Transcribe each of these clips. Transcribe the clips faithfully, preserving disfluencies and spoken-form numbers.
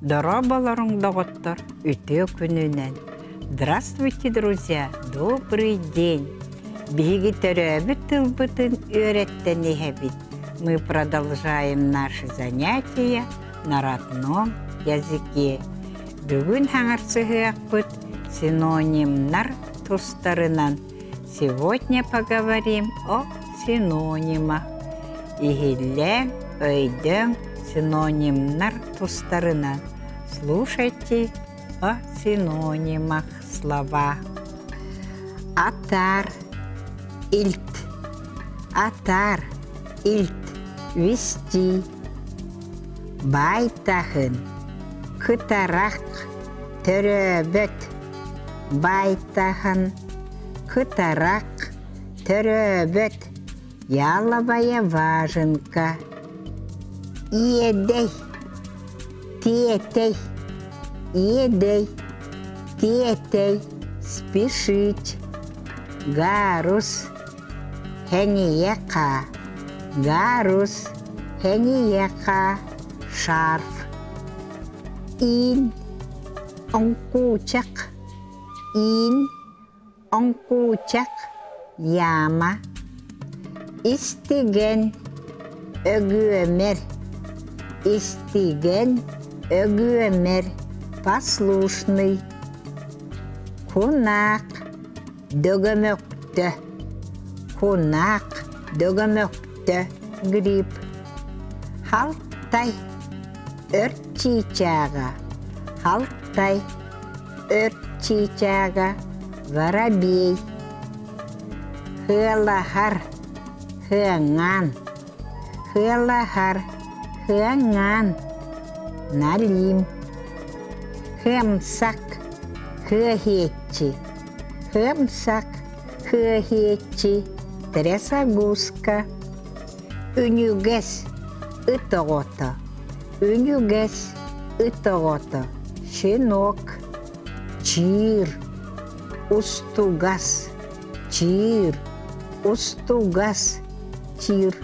Дорабаларың доғыттар үте күнінен. Здравствуйте, друзья! Добрый день! Биги төрөбі тылбытын өйреттен ехебит. Мы продолжаем наши занятия на родном языке. Бүгін хаңарсығы ақпыт синонимнар тустарынан. Сегодня поговорим о синонимах. Игилле өйден синонимнар тустарынан. Слушайте о синонимах слова. Атар, ильт, атар, ильт, вести. Байтахын, кытарақ, төрөбөт. Байтахын, кытарақ, төрөбөт. Яловая важенка. Едей, тетей, едей, тетей, спешить. Гарус, хенияка, гарус, хенияка, шарф. Ин, онкучак, ин, онкучак, яма. Истиген, өгөмер, истиген, өгөмер, послушный. Кунак, дөгөмөктө, кунак, дөгөмөктө, гриб. Халтай, өрт чичага, халтай, өрт чичага, воробей. Хылахар, хыңан, хылахар, хыңан, налим. Хымсак, хыхетчи, хымсак, хыхетчи, трясогузка. Үнюгес, ытоғото, үнюгес, ытоғото, щенок. Чир, устугас, чир, устугас, чир.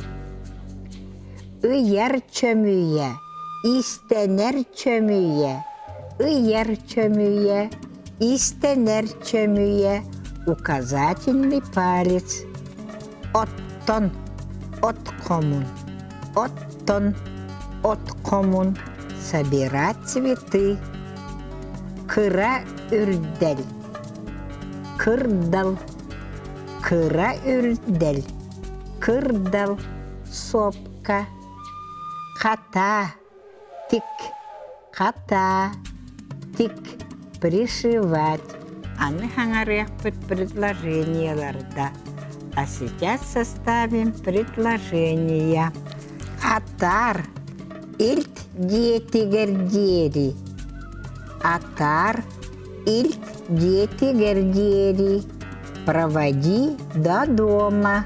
Ыяр чөмүйе, истенер чөмүйе, ыяр чөмүйе, истенер чөмүйе, указательный палец. Оттон, откомун, оттон, откомун, собирать цветы. Кыра үрдель, кырдал, кыра үрдель, кырдал, сопка. Хата, тик, хата, тик, пришивать. А мы хаңаряқпыт предложенияларда. А сейчас составим предложения. Атар, ильт детигердери. Атар, ильт детигердери. Проводи до дома.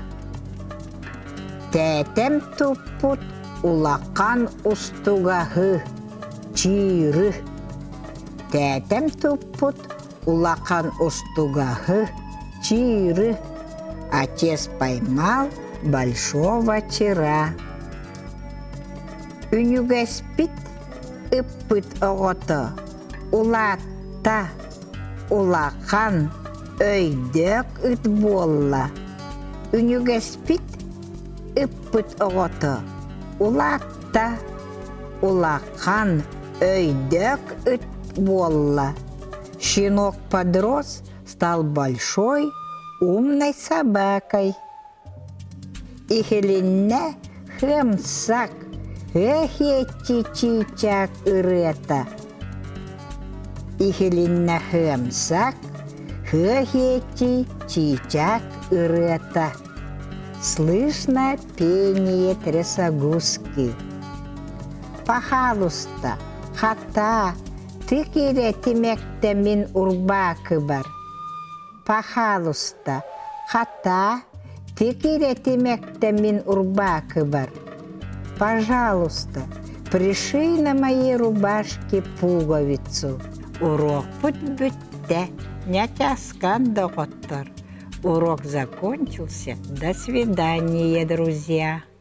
Тетем туппут улақан устугахы, чиры. Тетем туппут улақан устугахы, чиры. Отец поймал большого чира. Үнюге спит, ыппыт оғото. Улатта, улақан, өйдөк ыт болла. Үнюге спит, ыппыт оғото. Улатта, улақан, өйдөк ыт болла. Щенок подрос, стал большой, умной собакой. Ихелинне хымсак, хэхетти чичак ырета. Ихелинне хымсак, хэхетти чичак ырета. Слышно пение трясогузки. Пожалуйста, хата, ты киретимекте мин урбакы бар. Пожалуйста, хата, ты киретимекте мин урбакы бар. Пожалуйста, пришей на моей рубашке пуговицу. Урок путь бүтте, не тяскан доғыттыр. Урок закончился. До свидания, друзья.